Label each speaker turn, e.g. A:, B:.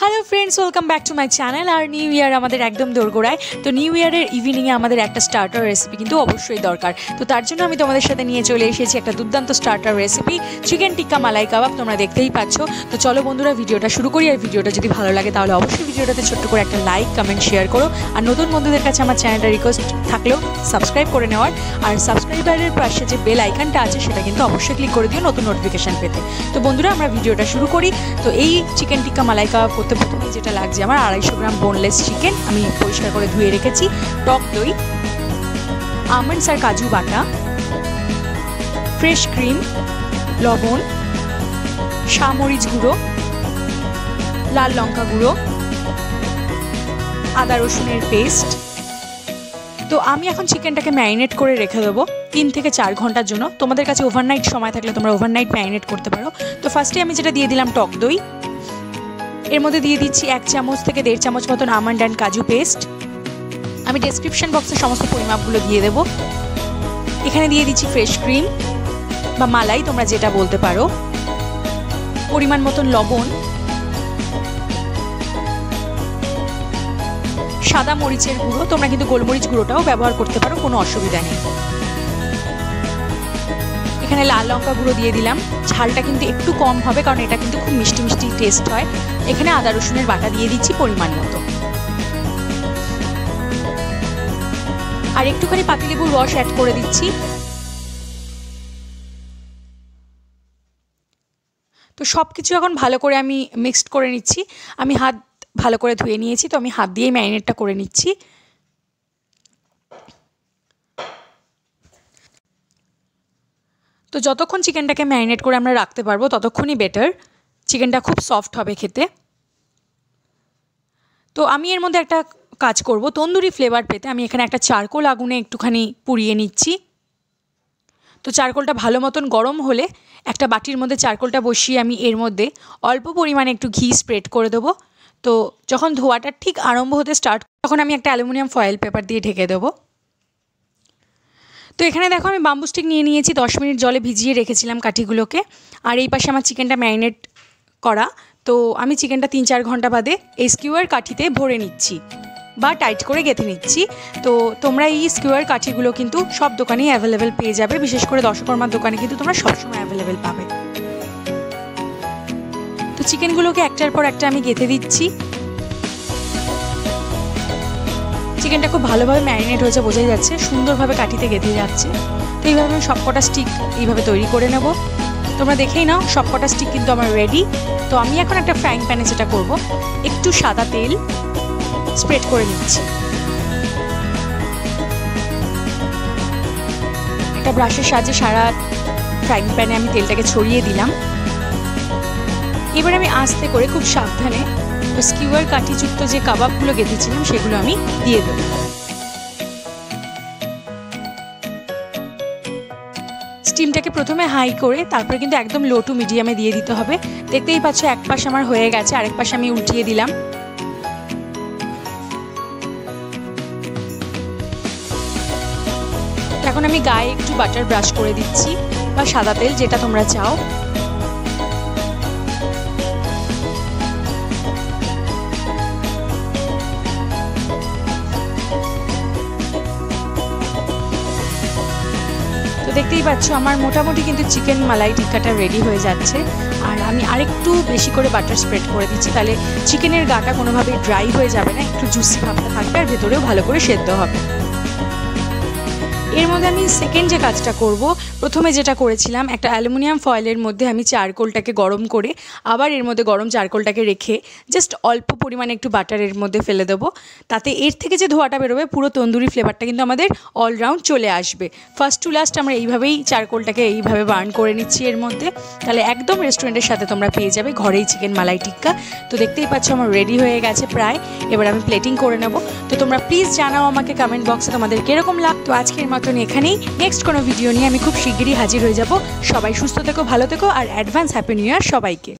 A: Hello friends, welcome back to my channel. আর new year আমাদের একদম দোরগোড়ায়। তো নিউ ইয়ারের ইভিনিংয়ে আমাদের একটা স্টার্টার রেসিপি কিন্তু অবশ্যই দরকার। তো তার জন্য আমি তোমাদের সাথে নিয়ে চলে এসেছি একটা দুর্দান্ত starter recipe, chicken tikka malai kebab. তোমরা দেখতেই পাচ্ছ। তো চলো বন্ধুরা, ভিডিওটা শুরু করি। আর ভিডিওটা যদি ভালো লাগে তাহলে অবশ্যই ভিডিওটাতে ছোট্ট করে একটা লাইক, কমেন্ট, শেয়ার করো। আর নতুন বন্ধুদের কাছে আমার চ্যানেলটা রিকোয়েস্ট থাকলেও সাবস্ক্রাইব করে নেওয়ার। আর সাবস্ক্রাইবারের পাশে যে বেল আইকনটা আছে সেটা কিন্তু অবশ্যই ক্লিক করে দিও নতুন নোটিফিকেশান পেতে। তো বন্ধুরা, আমরা ভিডিওটা শুরু করি। তো এই চিকেন টিক্কা মালাই কাবাব করতে প্রথমে যেটা লাগছে আমার 250 গ্রাম বোনলেস চিকেন, আমি পরিষ্কার করে ধুয়ে রেখেছি, টক দই, আমন্ডস আর কাজু বাটা, ফ্রেশ ক্রিম, লবণ, শামরিচ গুঁড়ো, লাল লঙ্কা গুঁড়ো, আদা রসুনের পেস্ট। তো আমি এখন চিকেনটাকে ম্যারিনেট করে রেখে দেবো 3 থেকে 4 ঘন্টার জন্য। তোমাদের কাছে ওভারনাইট সময় থাকলে তোমরা ওভারনাইট ম্যারিনেট করতে পারো। তো ফার্স্টে আমি যেটা দিয়ে দিলাম টক দই, এর মধ্যে দিয়ে দিচ্ছি 1 চামচ থেকে 1.5 চামচ মতন আমন্ড অ্যান্ড কাজু পেস্ট। আমি ডেসক্রিপশন বক্সে সমস্ত পরিমাপগুলো দিয়ে দেবো। এখানে দিয়ে দিচ্ছি ফ্রেশ ক্রিম বা মালাই, তোমরা যেটা বলতে পারো, পরিমাণ মতন লবণ, সাদা মরিচের গুঁড়ো, তোমরা কিন্তু গোলমরিচ গুঁড়োটাও ব্যবহার করতে পারো, কোনো অসুবিধা নেই। এখানে লাল লঙ্কা গুঁড়ো দিয়ে দিলাম, ঝালটা কিন্তু একটু কম হবে কারণ এটা কিন্তু খুব মিষ্টি মিষ্টি টেস্ট হয়। এখানে আদা রসুনের বাটা দিয়ে দিচ্ছি পরিমাণ মতো, আর একটুখানি পাতিলেবুর রস অ্যাড করে দিচ্ছি। তো সব কিছু এখন ভালো করে আমি মিক্সড করে নিচ্ছি। আমি হাত ভালো করে ধুয়ে নিয়েছি, তো আমি হাত দিয়েই ম্যারিনেটটা করে নিচ্ছি। তো যতক্ষণ চিকেনটাকে ম্যারিনেট করে আমরা রাখতে পারবো ততক্ষণই বেটার, চিকেনটা খুব সফট হবে খেতে। তো আমি এর মধ্যে একটা কাজ করব, তন্দুরি ফ্লেভার পেতে আমি এখানে একটা চারকোল আগুনে একটুখানি পুড়িয়ে নিচ্ছি। তো চারকোলটা ভালো মতন গরম হলে একটা বাটির মধ্যে চারকোলটা বসিয়ে আমি এর মধ্যে অল্প পরিমাণে একটু ঘি স্প্রেড করে দেবো। তো যখন ধোয়াটা ঠিক আরম্ভ হতে স্টার্ট, তখন আমি একটা অ্যালুমিনিয়াম ফয়েল পেপার দিয়ে ঢেকে দেবো। তো এখানে দেখো আমি বাম্বু স্টিক নিয়ে নিয়েছি, 10 মিনিট জলে ভিজিয়ে রেখেছিলাম কাঠিগুলোকে। আর এই পাশে আমার চিকেনটা ম্যারিনেট করা। তো আমি চিকেনটা 3-4 ঘন্টা বাদে এই স্কিউয়ার কাঠিতে ভরে নিচ্ছি বা টাইট করে গেঁথে নিচ্ছি। তো তোমরা এই স্কিউয়ার কাঠিগুলো কিন্তু সব দোকানেই অ্যাভেলেবেল পেয়ে যাবে, বিশেষ করে দশকর্মার দোকানে কিন্তু তোমরা সবসময় অ্যাভেলেবেল পাবে। তো চিকেনগুলোকে একটার পর একটা আমি গেঁথে দিচ্ছি। চিকেনটা খুব ভালোভাবে ম্যারিনেট হয়েছে, বোঝাই যাচ্ছে, সুন্দরভাবে কাঠিতে গেঁথে যাচ্ছে। তো এইভাবে আমি সবকটা স্টিক এইভাবে তৈরি করে নেব। তোমরা দেখেই নাও সবকটা স্টিক কিন্তু আমার রেডি। তো আমি এখন একটা ফ্রাইং প্যানে যেটা করব, একটু সাদা তেল স্প্রেড করে নিচ্ছি। একটা ব্রাশের সাহায্যে সারা ফ্রাইং প্যানে আমি তেলটাকে ছড়িয়ে দিলাম। এবার আমি আস্তে করে খুব সাবধানে স্কিউয়ার কাঠিযুক্ত যে কাবাবগুলো গেঁথেছিলাম সেগুলো আমি দিয়ে দেবো। স্টিমটাকে প্রথমে হাই করে তারপরে কিন্তু একদম লো টু মিডিয়ামে দিয়ে দিতে হবে। দেখতেই পাচ্ছ এক পাশ আমার হয়ে গেছে, আরেক পাশে আমি উল্টিয়ে দিলাম। এখন আমি গায়ে একটু বাটার ব্রাশ করে দিচ্ছি বা সাদা তেল, যেটা তোমরা চাও। দেখতেই পাচ্ছ আমার মোটামুটি কিন্তু চিকেন মালাই টিক্কাটা রেডি হয়ে যাচ্ছে। আর আমি আরেকটু বেশি করে বাটার স্প্রেড করে দিচ্ছি, তাহলে চিকেনের গাটা কোনোভাবেই ড্রাই হয়ে যাবে না, একটু জুসি ভাবটা থাকবে আর ভেতরেও ভালো করে সেদ্ধ হবে। এর মধ্যে আমি সেকেন্ড যে কাজটা করব, প্রথমে যেটা করেছিলাম একটা অ্যালুমিনিয়াম ফয়েলের মধ্যে আমি চারকোলটাকে গরম করে আবার এর মধ্যে গরম চারকোলটাকে রেখে জাস্ট অল্প পরিমাণে একটু বাটার এর মধ্যে ফেলে দেবো। তাতে এর থেকে যে ধোঁয়াটা বেরোবে পুরো তন্দুরি ফ্লেভারটা কিন্তু আমাদের অলরাউন্ড চলে আসবে। ফার্স্ট টু লাস্ট আমরা এইভাবেই চারকোলটাকে এইভাবে বার্ন করে নিচ্ছি এর মধ্যে, তাহলে একদম রেস্টুরেন্টের সাথে তোমরা পেয়ে যাবে ঘরেই চিকেন মালাই টিক্কা। তো দেখতেই পাচ্ছ আমার রেডি হয়ে গেছে প্রায়। এবার আমি প্লেটিং করে নেব। তো তোমরা প্লিজ জানাও আমাকে কমেন্ট বক্সে তোমাদের কীরকম লাগতো। আজকের মতন এখানেই, নেক্সট কোনো ভিডিও নিয়ে আমি খুব শিগগিরই হাজির হয়ে যাব। সবাই সুস্থ থেকো, ভালো থেকো, আর অ্যাডভান্স হ্যাপি নিউ ইয়ার সবাইকে।